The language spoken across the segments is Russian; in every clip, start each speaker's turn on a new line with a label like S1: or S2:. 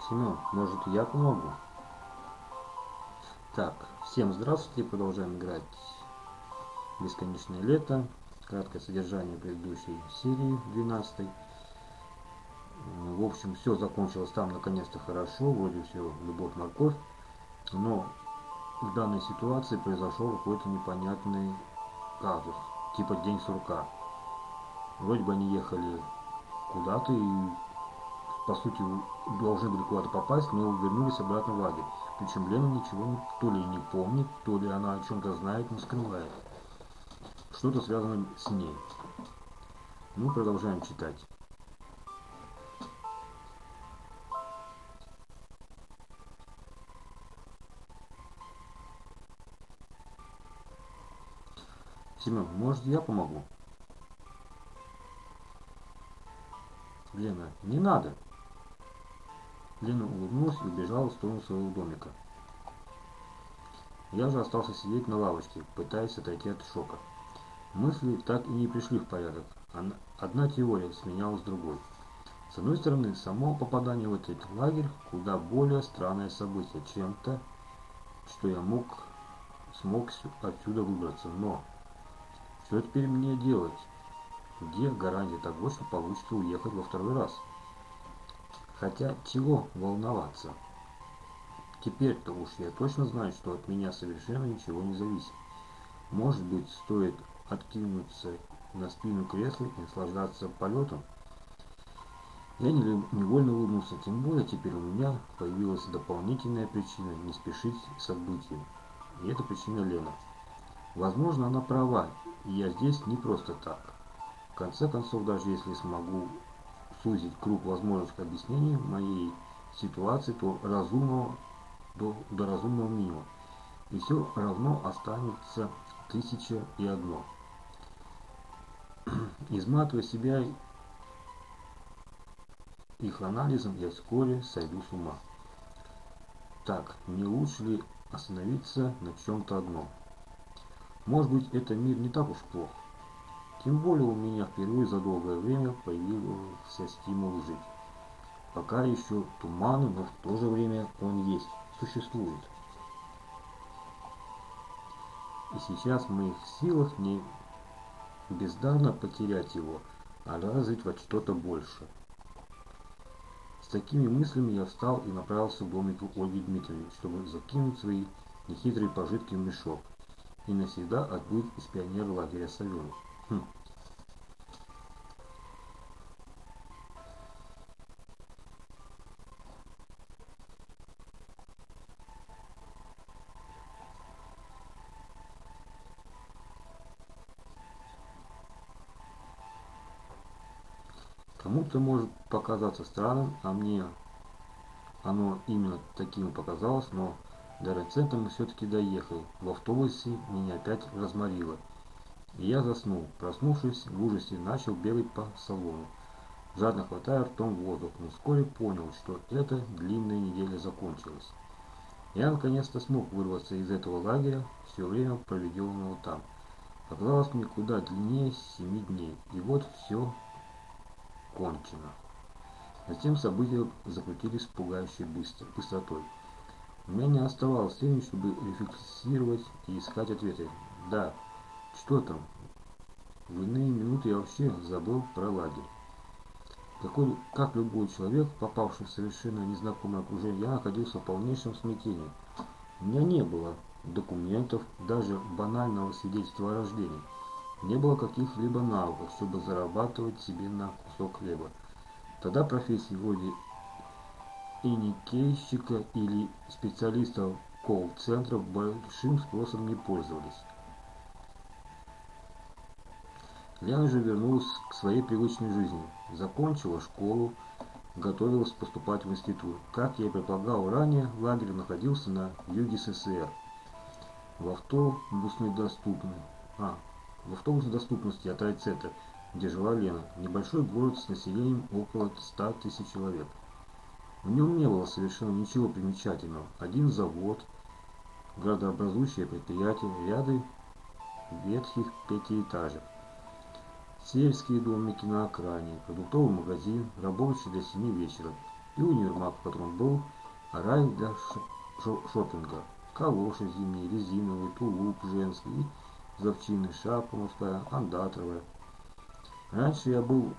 S1: Семен, может, я помогу? Так, всем здравствуйте, продолжаем играть «Бесконечное лето». Краткое содержание предыдущей серии, 12-й. В общем, все закончилось там наконец-то хорошо, вроде все любовь-морковь. Но в данной ситуации произошел какой-то непонятный казус, типа день сурка. Вроде бы они ехали куда-то и, по сути, должны были куда-то попасть, но вернулись обратно в лагерь. Причем Лена ничего то ли не помнит, то ли она о чем-то знает, но скрывает. Что-то связано с ней. Ну, продолжаем читать. Семен, может, я помогу? Лена, не надо. Лена улыбнулась и убежала в сторону своего домика. Я же остался сидеть на лавочке, пытаясь отойти от шока. Мысли так и не пришли в порядок. Одна теория сменялась другой. С одной стороны, само попадание в этот лагерь куда более странное событие, чем то, что я смог отсюда выбраться. Но что теперь мне делать? Где гарантия того, что получится уехать во второй раз? Хотя чего волноваться? Теперь-то уж я точно знаю, что от меня совершенно ничего не зависит. Может быть, стоит откинуться на спину кресла и наслаждаться полетом? Я невольно улыбнулся, тем более теперь у меня появилась дополнительная причина не спешить с событием. И это причина Лена. Возможно, она права, и я здесь не просто так. В конце концов, даже если смогу сузить круг возможных объяснений моей ситуации, то до разумного минимума. И все равно останется 1001. Изматывая себя их анализом, я вскоре сойду с ума. Так, не лучше ли остановиться на чем-то одном? Может быть, этот мир не так уж плох. Тем более у меня впервые за долгое время появился стимул жить. Пока еще туманно, но в то же время он есть, существует. И сейчас в моих силах не бездарно потерять его, а развить во что-то больше. С такими мыслями я встал и направился к домику Ольги Дмитриевны, чтобы закинуть свои нехитрые пожитки в мешок и навсегда отбыть из пионер-лагеря Соленых. Кому-то может показаться странным, а мне оно именно таким показалось, но до райцентра мы все-таки доехали. В автобусе меня опять разморило. И я заснул. Проснувшись, в ужасе начал бегать по салону, жадно хватая ртом воздух, но вскоре понял, что эта длинная неделя закончилась. Я наконец-то смог вырваться из этого лагеря, все время проведенного там. Оказалось мне куда длиннее 7 дней. И вот все кончено. Затем события закрутились с пугающей быстротой. У меня не оставалось времени, чтобы рефлексировать и искать ответы. Да, что там? В иные минуты я вообще забыл про лагерь. Как любой человек, попавший в совершенно незнакомое окружение, я находился в полнейшем смятении. У меня не было документов, даже банального свидетельства о рождении. Не было каких-либо навыков, чтобы зарабатывать себе на кусок хлеба. Тогда профессии вроде эникейщика или специалистов колл-центров большим спросом не пользовались. Лена же вернулась к своей привычной жизни, закончила школу, готовилась поступать в институт. Как я и предполагал ранее, лагерь находился на юге СССР, в автобусной доступности от райцентра, где жила Лена, небольшой город с населением около 100 тысяч человек. В нем не было совершенно ничего примечательного. Один завод, градообразующее предприятие, ряды ветхих пятиэтажек, сельские домики на окраине, продуктовый магазин, рабочий до 7 вечера. и универмаг, в котором был рай для шопинга. Калоши зимние, резиновые, тулуп женский, из овчины, шапка мужская, андатровая. Раньше я был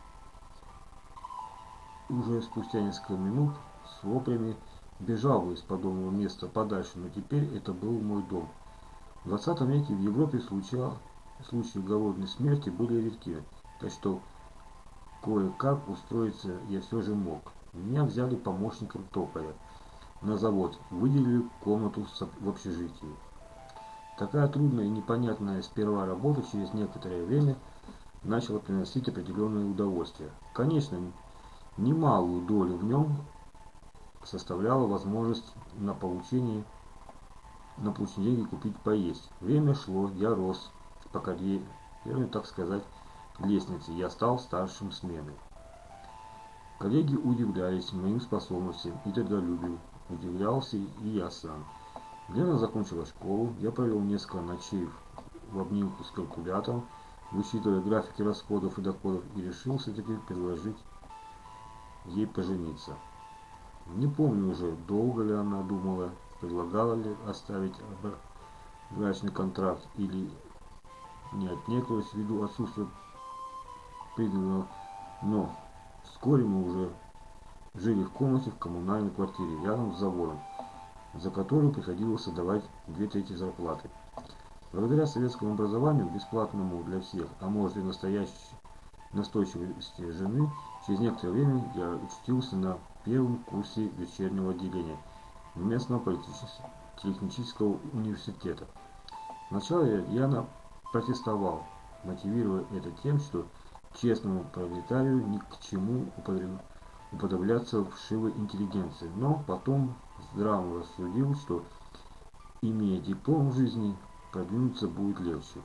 S1: уже спустя несколько минут с воплями бежал бы из подобного места подальше, но теперь это был мой дом. В 20 веке в Европе случаи голодной смерти были редки, так что кое-как устроиться я все же мог. Меня взяли помощником токаря на завод, выделили комнату в общежитии. Такая трудная и непонятная сперва работа через некоторое время начала приносить определенное удовольствие. Конечно, немалую долю в нем составляла возможность на получение денег купить поесть. Время шло, я рос по карьерной, так сказать, лестнице, я стал старшим смены. Коллеги удивлялись моим способностям и трудолюбию, удивлялся и я сам. Лена закончила школу, я провел несколько ночей в обнимку с калькулятором, высчитывая графики расходов и доходов, и решил все-таки предложить ей пожениться. Не помню уже, долго ли она думала, предлагала ли оставить брачный контракт или не отнекалась ввиду отсутствия приданного, но вскоре мы уже жили в комнате в коммунальной квартире рядом с заводом, за которую приходилось отдавать 2/3 зарплаты. Благодаря советскому образованию, бесплатному для всех, а может и настойчивости жены, через некоторое время я учился на первом курсе вечернего отделения местного политехнического университета. Вначале я протестовал, мотивируя это тем, что честному пролетарию ни к чему уподобляться вшивой интеллигенции, но потом здраво рассудил, что, имея диплом в жизни, продвинуться будет легче.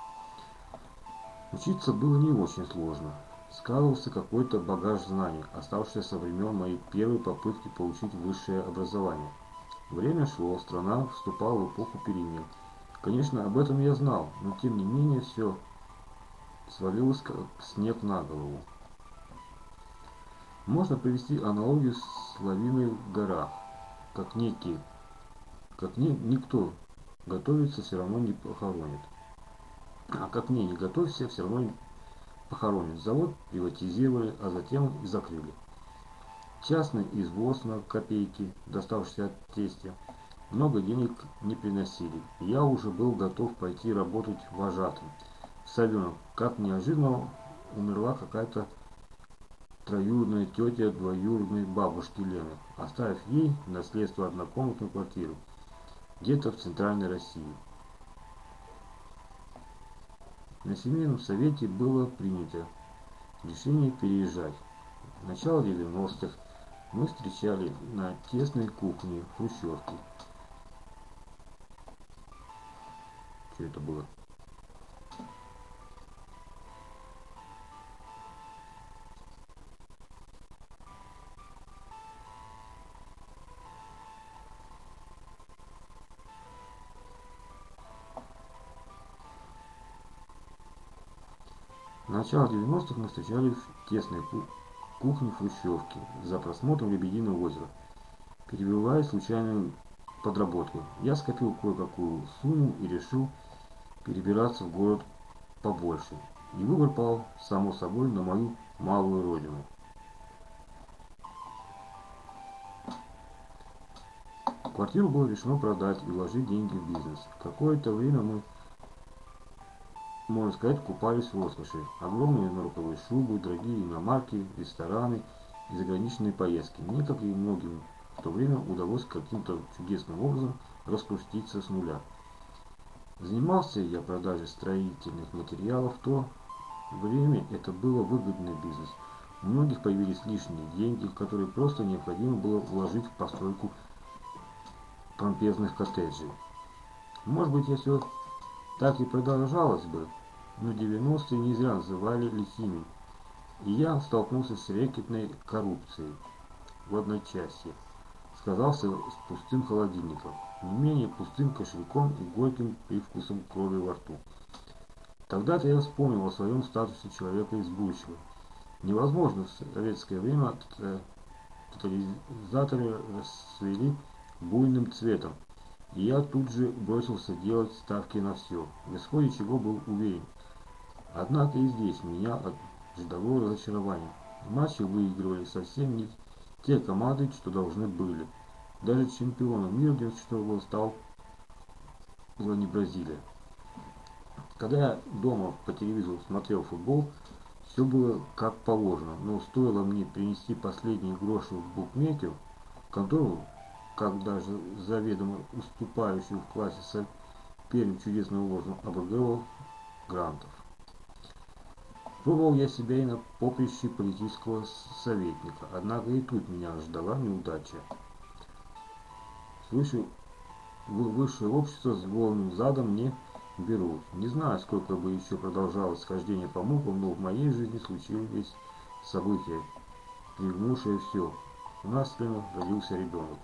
S1: Учиться было не очень сложно. Складывался какой-то багаж знаний, оставшийся со времен моей первой попытки получить высшее образование. Время шло, страна вступала в эпоху перемен. Конечно, об этом я знал, но тем не менее все свалилось как снег на голову. Можно привести аналогию с лавиной в горах, как никто готовится, все равно не похоронит. А как мне не готовься, все равно не похоронит. Завод приватизировали, а затем и закрыли. Частный извоз на копейки, доставшийся от тестя, много денег не приносили. Я уже был готов пойти работать вожатым. В Соленом, как неожиданно умерла какая-то троюродная тетя двоюродной бабушки Лены, оставив ей в наследство однокомнатную квартиру, где-то в центральной России. На семейном совете было принято решение переезжать. В начале 90-х мы встречали на тесной кухне хрущевки. Что это было? В начале 90-х мы встречали в тесной кухне хрущевки за просмотром «Лебединого озера», перебивая случайную подработку. Я скопил кое-какую сумму и решил перебираться в город побольше. И выбор пал, само собой, на мою малую родину. Квартиру было решено продать и вложить деньги в бизнес. Какое-то время мы, можно сказать, купались в роскоши. Огромные норковые шубы, дорогие иномарки, рестораны и заграничные поездки. Мне, как и многим в то время, удалось каким-то чудесным образом распуститься с нуля. Занимался я продажей строительных материалов. В то время это было выгодный бизнес. У многих появились лишние деньги, которые просто необходимо было вложить в постройку помпезных коттеджей. Может быть, я все так и продолжалось бы, но 90-е не зря называли лихими, и я столкнулся с рэкетной коррупцией в одночасье. Сказался с пустым холодильником, не менее пустым кошельком и горьким привкусом крови во рту. Тогда-то я вспомнил о своем статусе человека из будущего. Невозможно в советское время тотализаторы расцвели буйным цветом, и я тут же бросился делать ставки на все, в исходе чего был уверен. Однако и здесь меня ждало разочарование. Матчи выигрывали совсем не те команды, что должны были. Даже чемпионом мира 96 года стала не Бразилия. Когда я дома по телевизору смотрел футбол, все было как положено, но стоило мне принести последние гроши в букмекер, контору, как даже заведомо уступающую в классе соперник чудесным образом обыгрывал грантов. Пробовал я себя и на поприще политического советника, однако и тут меня ждала неудача. Слышу, высшее общество с голым задом не берут. Не знаю, сколько бы еще продолжалось хождение по мукам, но в моей жизни случились события, пригнувшие все. У нас в сыну родился ребенок.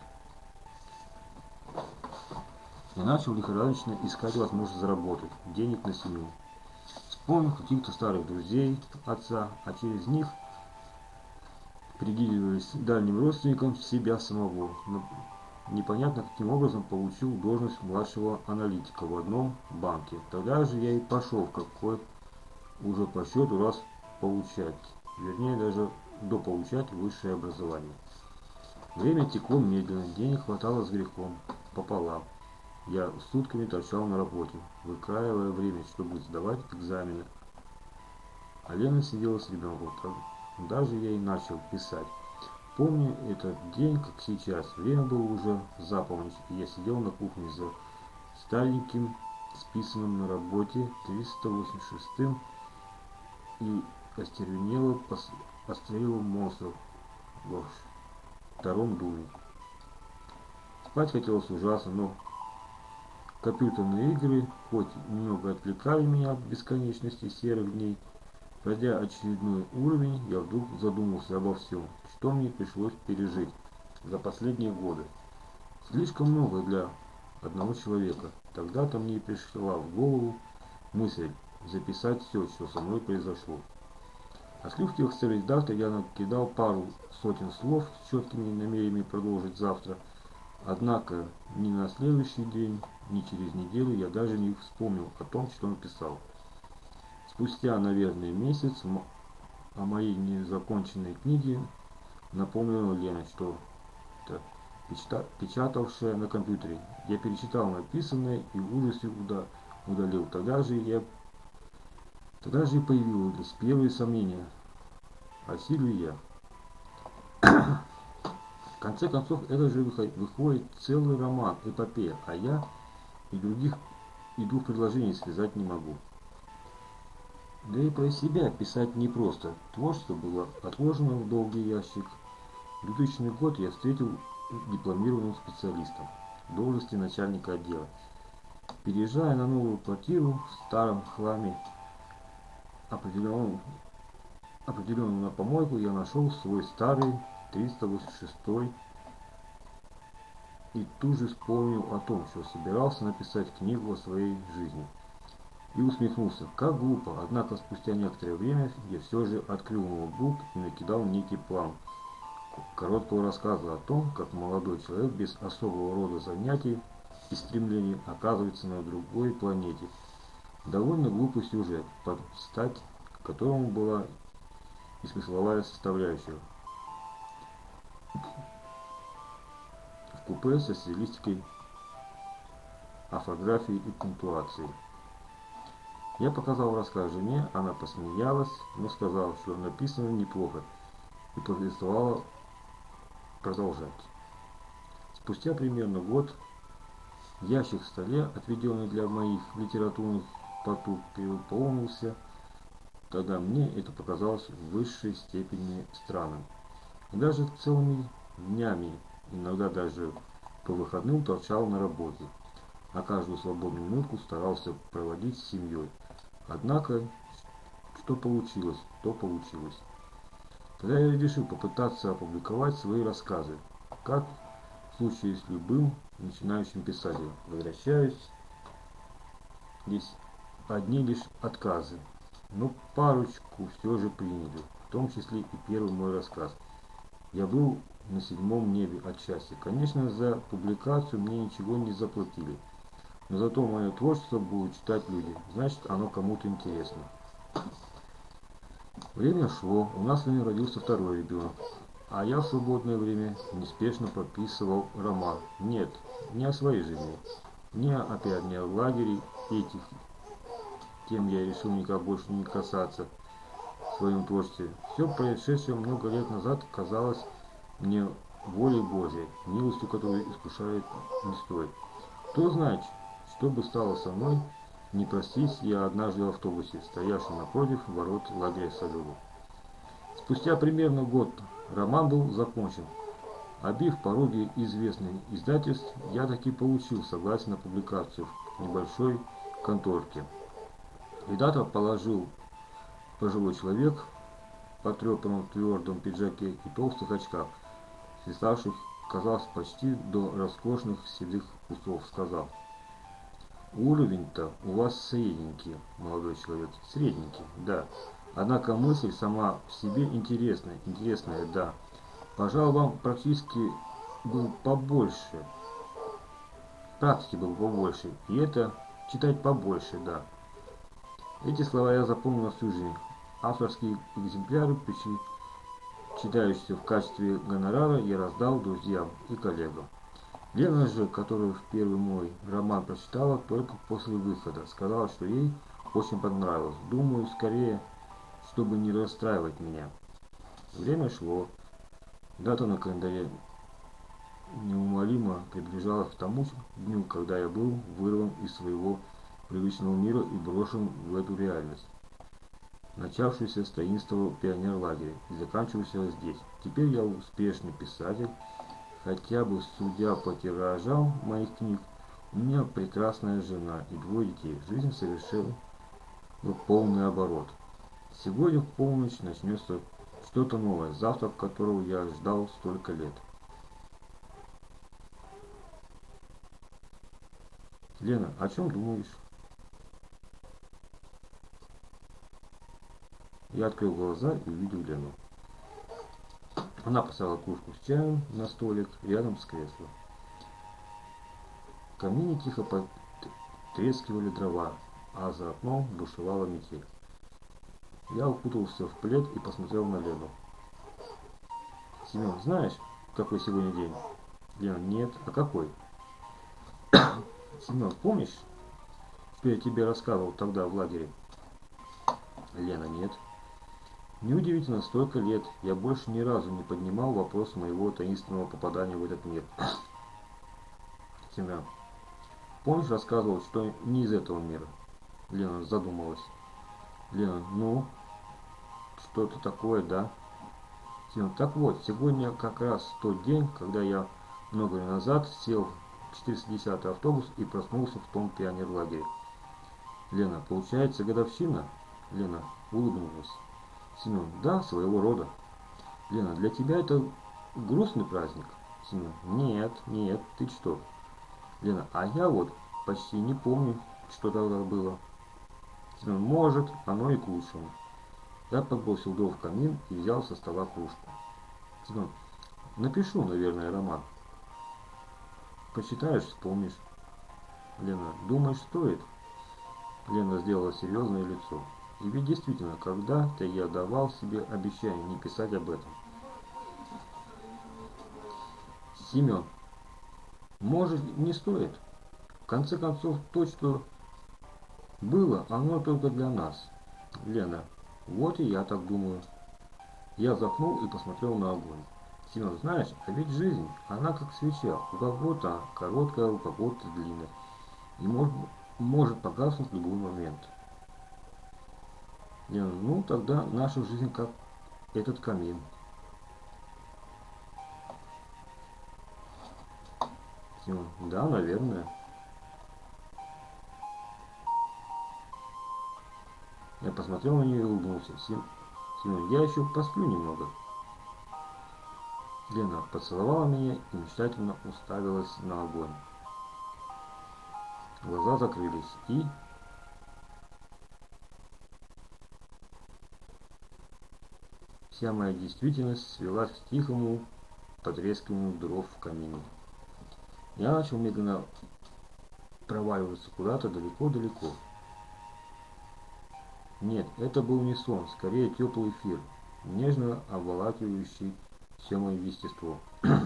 S1: Я начал лихорадочно искать возможность заработать денег на семью. Вспомнил каких-то старых друзей отца, а через них прикидывались дальним родственником себя самого. Но непонятно каким образом получил должность младшего аналитика в одном банке. Тогда же я и пошел в какой уже по счету раз получать, вернее даже дополучать высшее образование. Время текло медленно, денег хватало с грехом пополам. Я сутками торчал на работе, выкраивая время, чтобы сдавать экзамены. А Лена сидела с ребенком. Даже я и начал писать. Помню этот день, как сейчас. Время было уже за полночь, и я сидел на кухне за стареньким, списанным на работе 386-м и остервенело построил монстров во втором доме. Спать хотелось ужасно, но компьютерные игры хоть немного отвлекали меня от бесконечности серых дней. Пройдя очередной уровень, я вдруг задумался обо всем, что мне пришлось пережить за последние годы. Слишком много для одного человека. Тогда-то мне пришла в голову мысль записать все, что со мной произошло. Открыв текстовый редактор, я накидал пару сотен слов с четкими намерениями продолжить завтра. Однако ни на следующий день, ни через неделю я даже не вспомнил о том, что написал. Спустя, наверное, месяц о моей незаконченной книге напомнила Лена, что-то печатавшая на компьютере. Я перечитал написанное и в ужасе удалил. Тогда же и появилось первые сомнения, осилю я. В конце концов, это же выходит целый роман, эпопея, а я и двух предложений связать не могу. Да и про себя писать непросто. Творчество было отложено в долгий ящик. В 2000 год я встретил дипломированным специалистом в должности начальника отдела. Переезжая на новую квартиру в старом хламе, определенном на помойку, я нашел свой старый 386 и тут же вспомнил о том, что собирался написать книгу о своей жизни. И усмехнулся. Как глупо, однако спустя некоторое время я все же открыл ноутбук и накидал некий план короткого рассказа о том, как молодой человек без особого рода занятий и стремлений оказывается на другой планете. Довольно глупый сюжет, под стать которому была и смысловая составляющая. В купе со стилистикой, орфографией и пунктуацией. Я показал рассказ жене, она посмеялась, но сказала, что написано неплохо, и повествовала продолжать. Спустя примерно год ящик в столе, отведенный для моих литературных потуг, переполнился. Тогда мне это показалось в высшей степени странным. И даже целыми днями, иногда даже по выходным торчал на работе, а каждую свободную минутку старался проводить с семьей. Однако, что получилось, то получилось. Тогда я решил попытаться опубликовать свои рассказы, как в случае с любым начинающим писателем. Возвращаюсь, здесь одни лишь отказы, но парочку все же приняли, в том числе и первый мой рассказ. Я был на седьмом небе от счастья. Конечно, за публикацию мне ничего не заплатили, но зато мое творчество будут читать люди, значит, оно кому-то интересно. Время шло, у нас с вами родился второй ребенок, а я в свободное время неспешно подписывал роман. Нет, не о своей жизни, опять не о лагере, этих тем я решил никак больше не касаться в своем творчестве. Все происшедшее много лет назад казалось мне волей Божией, милостью, которую искушает не стоит. Кто знает, что бы стало со мной, не простись я однажды в автобусе, стоявшем напротив ворот лагеря Солёва. Спустя примерно год роман был закончен. Обив пороги известных издательств, я таки получил согласие на публикацию в небольшой конторке. Редактор положил пожилой человек в потрепанном твердом пиджаке и толстых очках, свисавших, казалось, почти до роскошных седых усов, сказал: «Уровень-то у вас средненький, молодой человек, средненький, да. Однако мысль сама в себе интересная, да. Пожалуй, вам практически был побольше, практики было побольше, и это читать побольше, да». Эти слова я запомнил на всю жизнь. Авторские экземпляры, читающиеся в качестве гонорара, я раздал друзьям и коллегам. Лена же, которая в первый мой роман прочитала только после выхода, сказала, что ей очень понравилось. Думаю, скорее, чтобы не расстраивать меня. Время шло. Дата на календаре неумолимо приближалась к тому дню, когда я был вырван из своего привычного мира и брошен в эту реальность, начавшуюся с таинственного пионерлагеря и заканчивающегося здесь. Теперь я успешный писатель, хотя бы судя по тиражам моих книг, у меня прекрасная жена и двое детей. Жизнь совершила полный оборот. Сегодня в полночь начнется что-то новое, завтрак которого я ждал столько лет. Лена, о чем думаешь? Я открыл глаза и увидел Лену. Она поставила кружку с чаем на столик рядом с креслом. В камине тихо потрескивали дрова, а за окном бушевала метель. Я укутался в плед и посмотрел на Лену. «Семен, знаешь, какой сегодня день?» «Лена, нет. А какой?» «Семен, помнишь, что я тебе рассказывал тогда в лагере?» «Лена, нет». Неудивительно, столько лет я больше ни разу не поднимал вопрос моего таинственного попадания в этот мир. Семен, помнишь, рассказывал, что не из этого мира? Лена задумалась. Лена, ну, что-то такое, да? Семен, так вот, сегодня как раз тот день, когда я много лет назад сел в 410-й автобус и проснулся в том пионерлагере. Лена, получается годовщина? Лена улыбнулась. Семен, да, своего рода. Лена, для тебя это грустный праздник? Семен, нет, ты что? Лена, а я вот почти не помню, что тогда было. Семен, может, оно и к лучшему. Я подбросил дров в камин и взял со стола кружку. Семен, напишу, наверное, роман. Почитаешь, вспомнишь. Лена, думаешь, стоит? Лена сделала серьезное лицо. И ведь действительно, когда-то я давал себе обещание не писать об этом. Семен, может, не стоит? В конце концов, то, что было, оно только для нас. Лена, вот и я так думаю. Я вздохнул и посмотрел на огонь. Семен, знаешь, а ведь жизнь, она как свеча. У кого-то короткая, у кого-то длинная. И может погаснуть в любой момент. Лена, ну тогда наша жизнь как этот камин. Семен, да, наверное. Я посмотрел на нее и улыбнулся. Семен, я еще посплю немного. Лена поцеловала меня и мечтательно уставилась на огонь. Глаза закрылись и... Вся моя действительность свелась к тихому потрескиванию дров в камине. Я начал медленно проваливаться куда-то далеко-далеко. Нет, это был не сон, скорее теплый эфир, нежно обволакивающий все мое естество.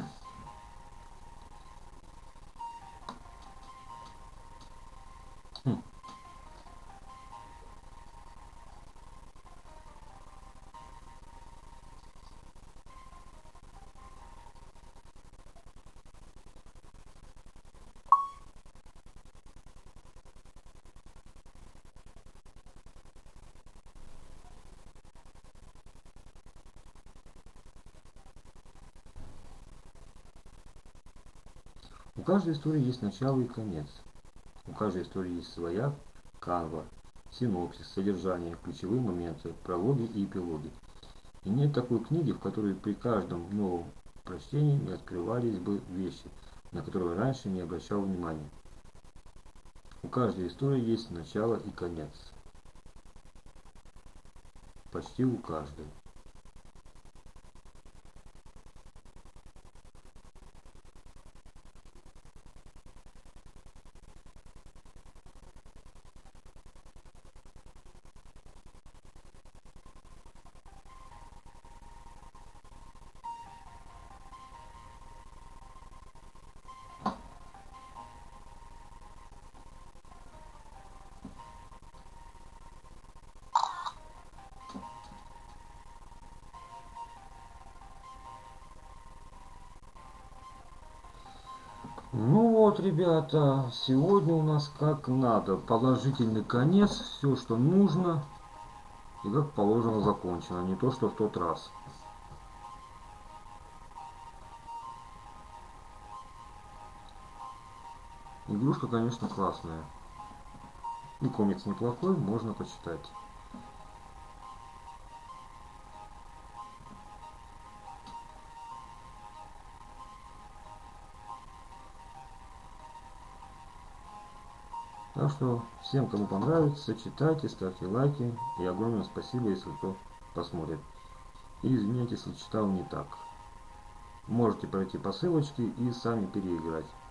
S1: У каждой истории есть начало и конец. У каждой истории есть своя канва, синопсис, содержание, ключевые моменты, прологи и эпилоги. И нет такой книги, в которой при каждом новом прочтении не открывались бы вещи, на которые раньше не обращал внимания. У каждой истории есть начало и конец. Почти у каждой. Ну вот, ребята, сегодня у нас как надо. Положительный конец, все, что нужно, и как положено закончено, не то, что в тот раз. Игрушка, конечно, классная. И комикс неплохой, можно почитать. Так что всем, кому понравится, читайте, ставьте лайки. И огромное спасибо, если кто посмотрит. И извиняйте, если читал не так. Можете пройти по ссылочке и сами переиграть.